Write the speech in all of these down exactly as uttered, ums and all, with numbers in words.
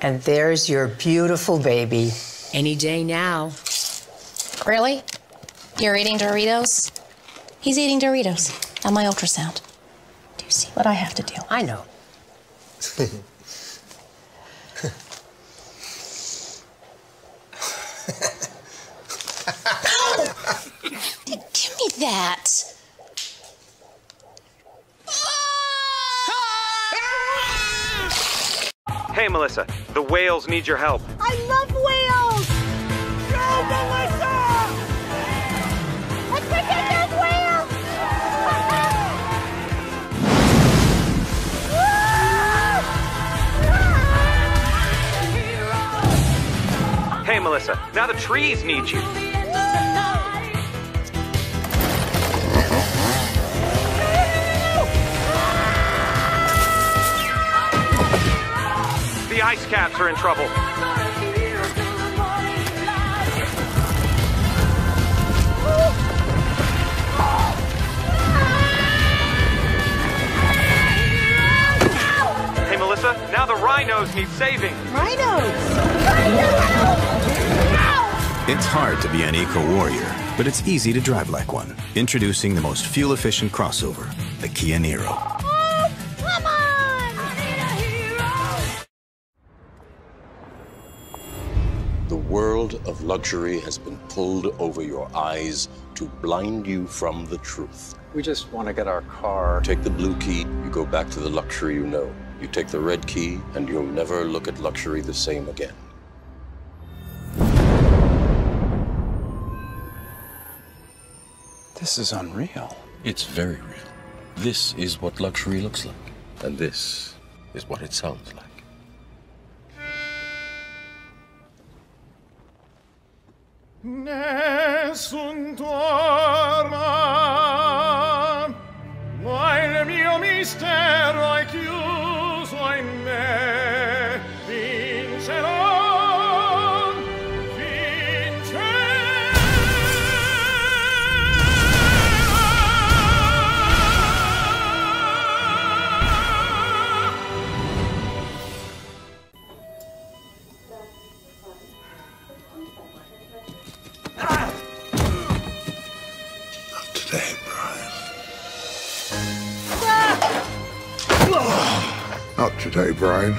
And there's your beautiful baby. Any day now. Really? You're eating Doritos? He's eating Doritos on my ultrasound. Do you see what I have to do? I know. Give me that. Hey, Melissa, the whales need your help. I love whales! Go, Melissa! Let's protect those whales! Hey, Melissa, now the trees need you. The ice caps are in trouble. Hey, Melissa, now the rhinos need saving. Rhinos! It's hard to be an eco-warrior, but it's easy to drive like one. Introducing the most fuel-efficient crossover, the Kia Niro. Oh, come on! The world of luxury has been pulled over your eyes to blind you from the truth. We just want to get our car. Take the blue key, you go back to the luxury you know. You take the red key, and you'll never look at luxury the same again. This is unreal. It's very real. This is what luxury looks like. And this is what it sounds like. Nessun dorma, mai il mio mistero è chiuso in me, vincerò, Today, Brian. Not today, Brian.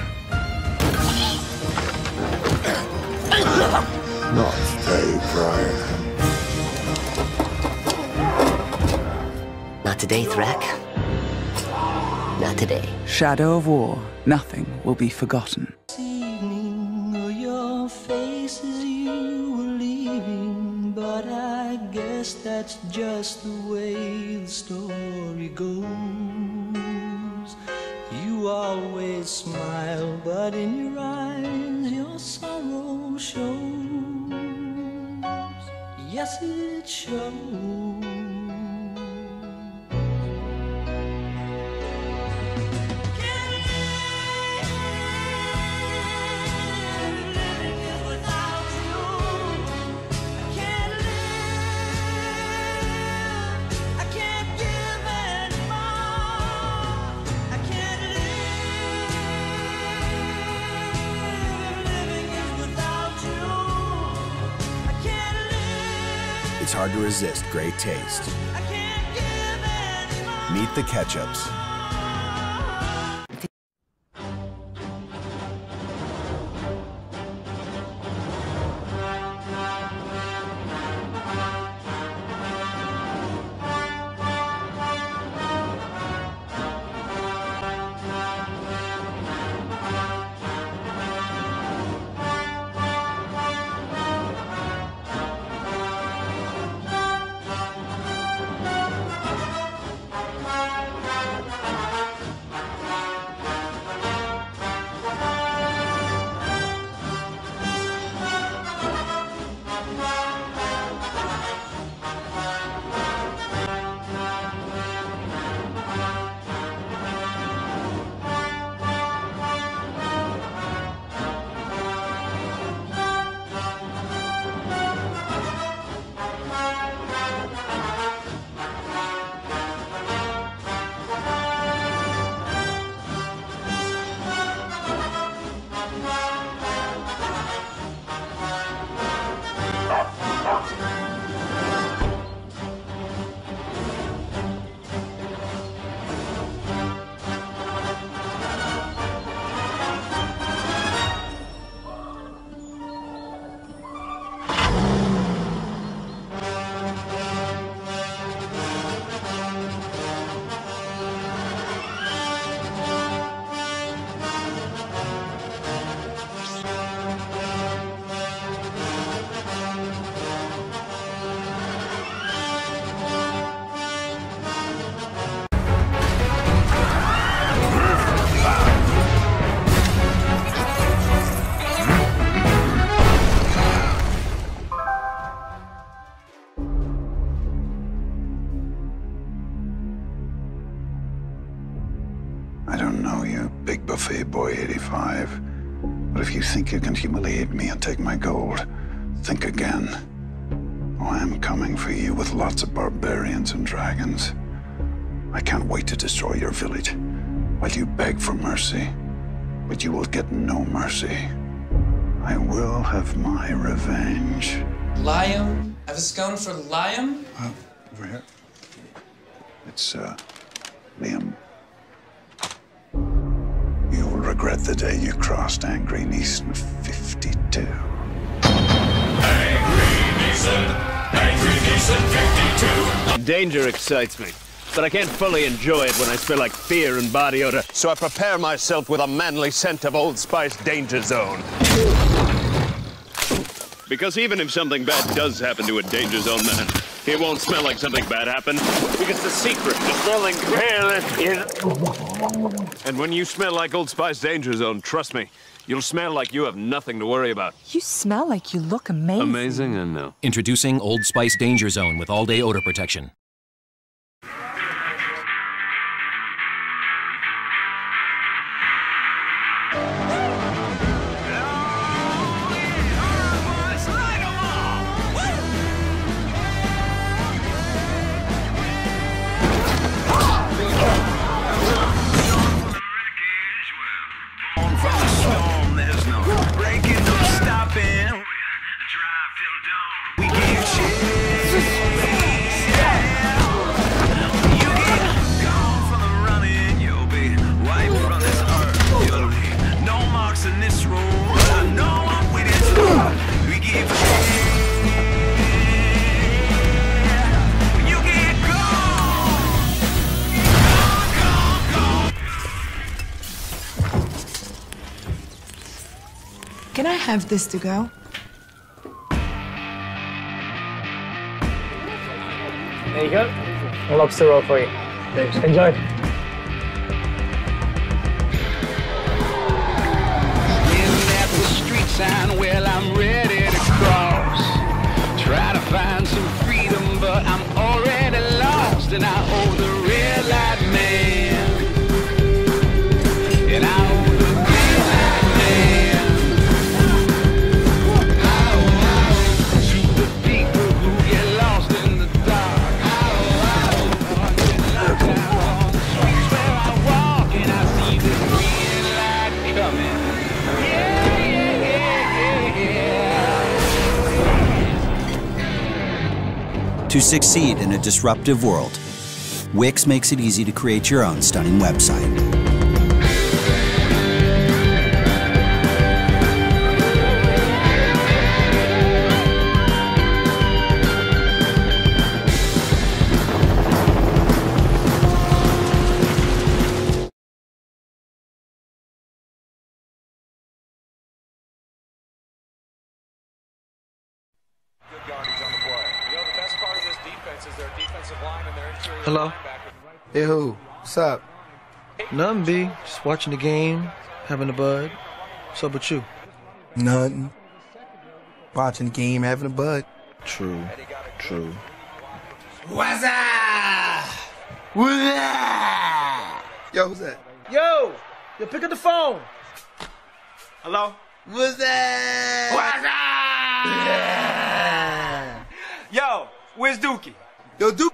Not today, Brian. Not today, Thrak. Not today. Shadow of War. Nothing will be forgotten. Your face as you were leaving, but I guess that's just the way the story goes. You always smile, but in your eyes your sorrow shows. Yes, it shows. It's hard to resist great taste. Meet the Ketchups. I don't know you, big buffet boy eighty-five. But if you think you can humiliate me and take my gold, think again. Oh, I'm coming for you with lots of barbarians and dragons. I can't wait to destroy your village while you beg for mercy. But you will get no mercy. I will have my revenge. Liam? I have a scone for Liam? Uh, over here. It's, uh, Liam. You will regret the day you crossed Angry Neeson fifty-two. Angry Neeson! Angry Neeson fifty-two! Danger excites me, but I can't fully enjoy it when I smell like fear and body odor, so I prepare myself with a manly scent of Old Spice Danger Zone. Because even if something bad does happen to a Danger Zone man, it won't smell like something bad happened. Because the secret to smelling well is... And when you smell like Old Spice Danger Zone, trust me, you'll smell like you have nothing to worry about. You smell like you look amazing. Amazing, I know. Introducing Old Spice Danger Zone with all-day odor protection. Can I have this to go? There you go. A lobster roll for you. Thanks. Enjoy. Sign, well, I'm ready to cross. Try to find some freedom, but I'm already lost. And I owe the red light man. And I owe the green light man. I owe, I owe to the people who get lost in the dark. I owe, I owe, get locked out on the streets where I walk, and I see the green light coming. To succeed in a disruptive world, Wix makes it easy to create your own stunning website. Hello? Hey, who? What's up? Nothing, B. Just watching the game, having a bud. What's up with you? Nothing. Watching the game, having a bud. True. True. What's up? What's up? Yo, who's that? Yo! Yo, pick up the phone! Hello? What's that? What's up? Yo, where's Dookie? Yo, Dookie.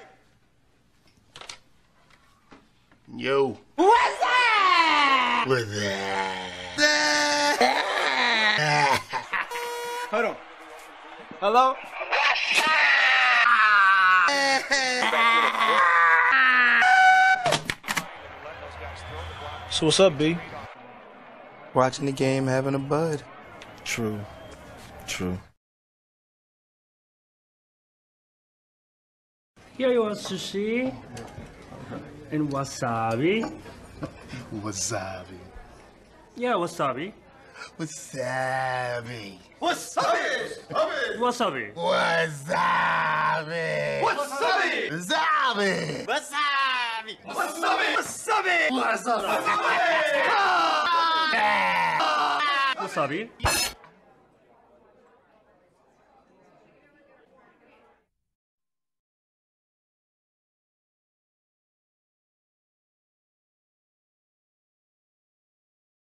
Yo. What's that? What's that? Hold on. Hello? So what's up, B? Watching the game, having a bud. True. True. Here you want sushi and wasabi. Wasabi. Yeah, wasabi. Wasabi. Wasabi. Wasabi. Wasabi. Wasabi. Wasabi. Wasabi. Wasabi. Wasabi. Wasabi. Wasabi.